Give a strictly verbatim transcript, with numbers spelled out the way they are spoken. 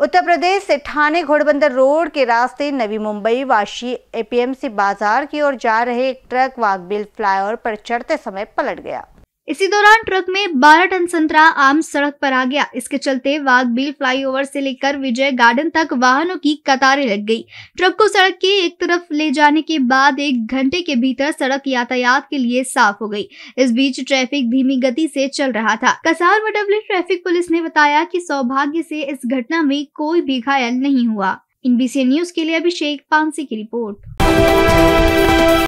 उत्तर प्रदेश से ठाणे घोड़बंदर रोड के रास्ते नवी मुंबई वाशी एपीएमसी बाजार की ओर जा रहे एक ट्रक वाघबिल फ्लाईओवर पर चढ़ते समय पलट गया। इसी दौरान ट्रक में बारह टन संतरा आम सड़क पर आ गया। इसके चलते वाघबिल फ्लाईओवर से लेकर विजय गार्डन तक वाहनों की कतारें लग गई। ट्रक को सड़क के एक तरफ ले जाने के बाद एक घंटे के भीतर सड़क यातायात के लिए साफ हो गई। इस बीच ट्रैफिक धीमी गति से चल रहा था। कसार मडवली ट्रैफिक पुलिस ने बताया कि सौभाग्य से इस घटना में कोई भी घायल नहीं हुआ। एनबीसी न्यूज के लिए अभिषेक पानसी की रिपोर्ट।